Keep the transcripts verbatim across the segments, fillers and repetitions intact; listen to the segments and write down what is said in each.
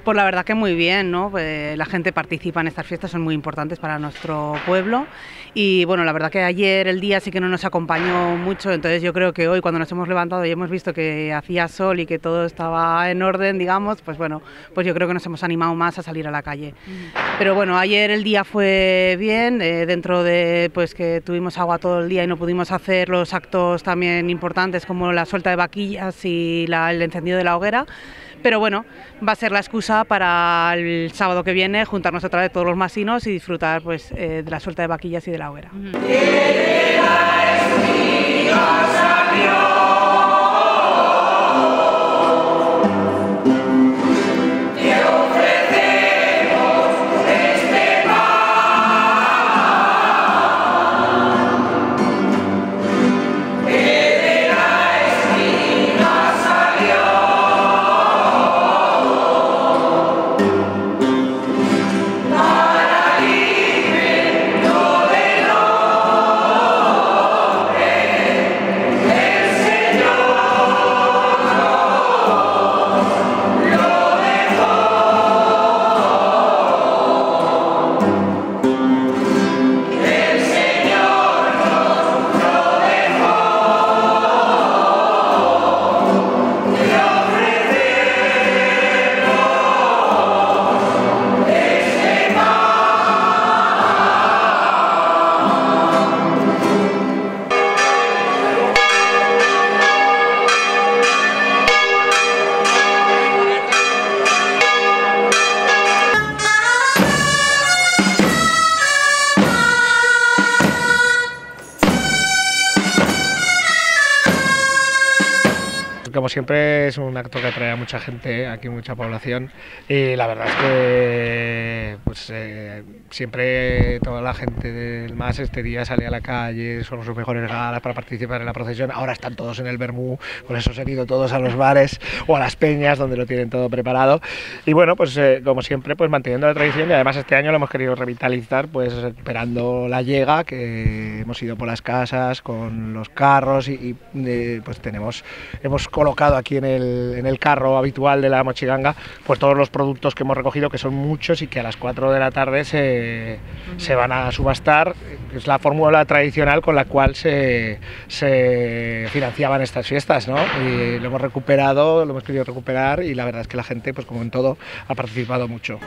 Pues la verdad que muy bien, ¿no? Pues la gente participa en estas fiestas, son muy importantes para nuestro pueblo y bueno, la verdad que ayer el día sí que no nos acompañó mucho, entonces yo creo que hoy cuando nos hemos levantado y hemos visto que hacía sol y que todo estaba en orden, digamos, pues bueno, pues yo creo que nos hemos animado más a salir a la calle. Pero bueno, ayer el día fue bien, eh, dentro de pues que tuvimos agua todo el día y no pudimos hacer los actos también importantes como la suelta de vaquillas y la, el encendido de la hoguera. Pero bueno, va a ser la excusa para el sábado que viene juntarnos otra vez todos los masinos y disfrutar pues, eh, de la suelta de vaquillas y de la hoguera. Uh-huh. Como siempre es un acto que atrae a mucha gente, aquí mucha población, y la verdad es que pues, eh, siempre toda la gente del M A S este día sale a la calle, son sus mejores galas para participar en la procesión. Ahora están todos en el Bermú, por eso se han ido todos a los bares o a las peñas donde lo tienen todo preparado. Y bueno, pues eh, como siempre, pues manteniendo la tradición, y además este año lo hemos querido revitalizar, pues esperando la llega, que hemos ido por las casas con los carros y, y eh, pues tenemos, hemos colocado aquí en el, en el carro habitual de la Mochiganga pues todos los productos que hemos recogido, que son muchos y que a las cuatro de la tarde se, uh-huh. se van a subastar. Es la fórmula tradicional con la cual se, se financiaban estas fiestas, ¿no? Y lo hemos recuperado, lo hemos querido recuperar, y la verdad es que la gente, pues como en todo, ha participado mucho.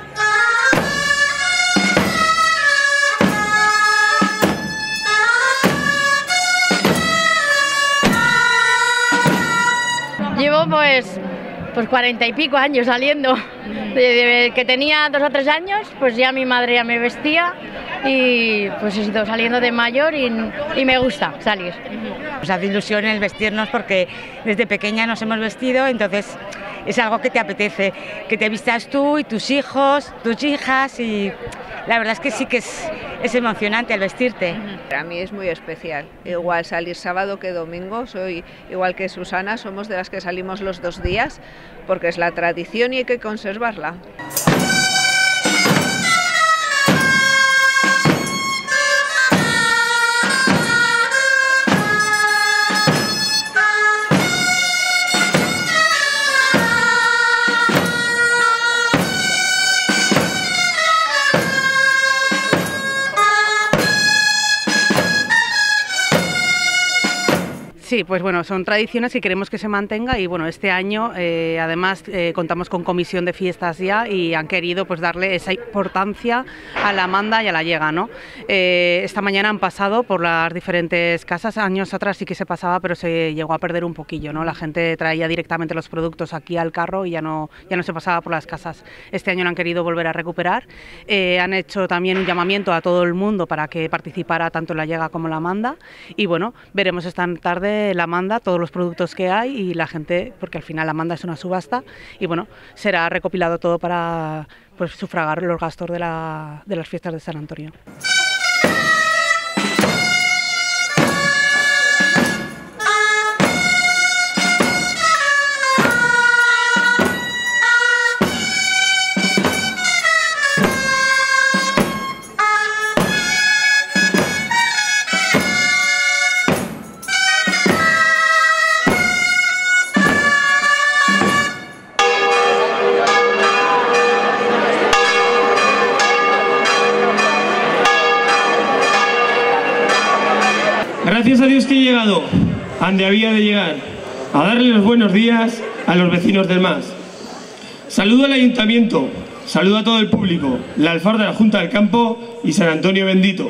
Llevo pues, pues cuarenta y pico años saliendo. Desde que tenía dos o tres años, pues ya mi madre ya me vestía y pues he ido saliendo de mayor y, y me gusta salir. Nos hace ilusión el vestirnos porque desde pequeña nos hemos vestido, entonces es algo que te apetece, que te vistas tú y tus hijos, tus hijas, y la verdad es que sí que es, es emocionante el vestirte. Para mí es muy especial, igual salir sábado que domingo, soy igual que Susana, somos de las que salimos los dos días porque es la tradición y hay que conservarla. Sí, pues bueno, son tradiciones que queremos que se mantenga y bueno, este año eh, además eh, contamos con comisión de fiestas ya y han querido pues darle esa importancia a la manda y a la llega, ¿no? Eh, esta mañana han pasado por las diferentes casas, años atrás sí que se pasaba, pero se llegó a perder un poquillo, ¿no? La gente traía directamente los productos aquí al carro y ya no, ya no se pasaba por las casas. Este año lo han querido volver a recuperar, eh, han hecho también un llamamiento a todo el mundo para que participara tanto en la llega como en la manda y bueno, veremos esta tarde la manda, todos los productos que hay y la gente, porque al final la manda es una subasta y bueno, será recopilado todo para pues sufragar los gastos de, la, de las fiestas de San Antonio. es que he llegado a donde había de llegar, a darle los buenos días a los vecinos del M A S. Saludo al Ayuntamiento, saludo a todo el público, la Alfar de la Junta del Campo y San Antonio bendito.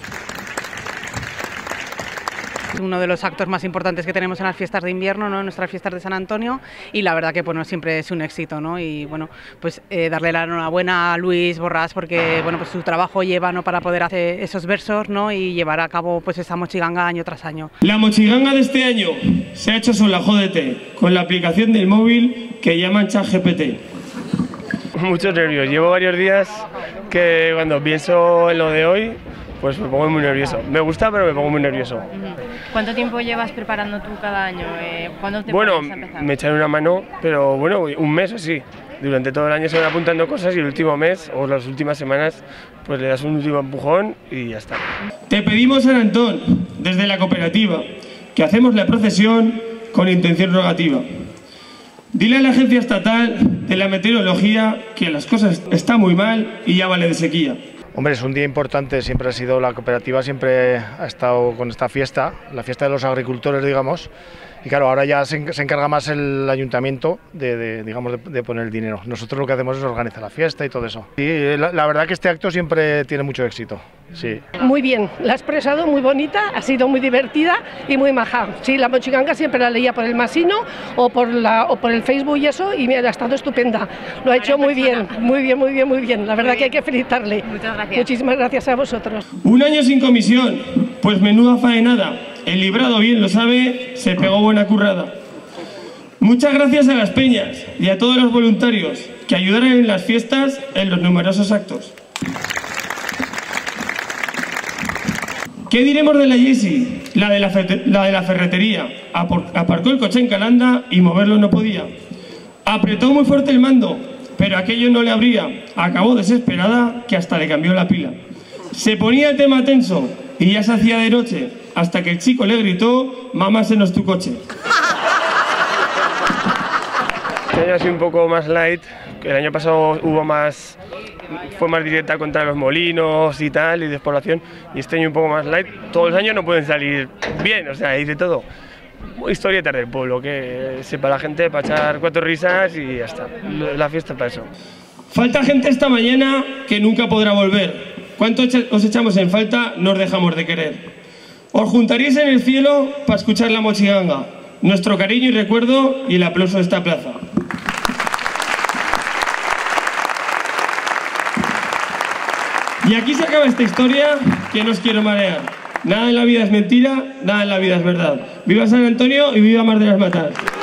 Uno de los actos más importantes que tenemos en las fiestas de invierno, ¿no? En nuestras fiestas de San Antonio, y la verdad que bueno, siempre es un éxito, ¿no? Y bueno, pues eh, darle la enhorabuena a Luis Borràs porque bueno, pues su trabajo lleva, ¿no? Para poder hacer esos versos, ¿no? Y llevar a cabo pues esa mochiganga año tras año. La mochiganga de este año se ha hecho sola, jódete, con la aplicación del móvil que llaman ChatGPT. Muchos nervios, llevo varios días que cuando pienso en lo de hoy pues me pongo muy nervioso. Me gusta, pero me pongo muy nervioso. ¿Cuánto tiempo llevas preparando tú cada año? ¿Cuándo te bueno, pones a empezar? Me echan una mano, pero bueno, un mes o sí. Durante todo el año se van apuntando cosas y el último mes o las últimas semanas pues le das un último empujón y ya está. Te pedimos, San Antón, desde la cooperativa, que hacemos la procesión con intención rogativa. Dile a la Agencia Estatal de la Meteorología que las cosas están muy mal y ya vale de sequía. Hombre, es un día importante, siempre ha sido, la cooperativa siempre ha estado con esta fiesta, la fiesta de los agricultores, digamos, y claro, ahora ya se, se encarga más el ayuntamiento de, de digamos, de, de poner el dinero. Nosotros lo que hacemos es organizar la fiesta y todo eso. Y la, la verdad que este acto siempre tiene mucho éxito, sí. Muy bien, la ha expresado muy bonita, ha sido muy divertida y muy maja. Sí, la mochiganga siempre la leía por el Masino o por, la, o por el Facebook y eso, y mira, ha estado estupenda. Lo ha hecho muy bien, muy bien, muy bien, muy bien. La verdad que hay que felicitarle. Muchas gracias. Muchísimas gracias a vosotros. Un año sin comisión, pues menuda faenada. El librado bien lo sabe, se pegó buena currada. Muchas gracias a las peñas y a todos los voluntarios que ayudaron en las fiestas en los numerosos actos. ¿Qué diremos de la Jessie? La de la, la de la ferretería. Aparcó el coche en Calanda y moverlo no podía. Apretó muy fuerte el mando, pero aquello no le abría. Acabó desesperada que hasta le cambió la pila. Se ponía el tema tenso y ya se hacía de noche, hasta que el chico le gritó: mamá, se nos tu coche. Este año ha sido un poco más light, el año pasado hubo más, fue más directa contra los molinos y tal, y despoblación, y este año un poco más light. Todos los años no pueden salir bien, o sea, hay de todo. Historietas del pueblo, que sepa la gente para echar cuatro risas y ya está, la fiesta para eso. Falta gente esta mañana que nunca podrá volver. ¿Cuánto os echamos en falta? Nos dejamos de querer. Os juntaréis en el cielo para escuchar la mochiganga. Nuestro cariño y recuerdo y el aplauso de esta plaza. Y aquí se acaba esta historia que no os quiero marear. Nada en la vida es mentira, nada en la vida es verdad. ¡Viva San Antonio y viva Mar de las Matas!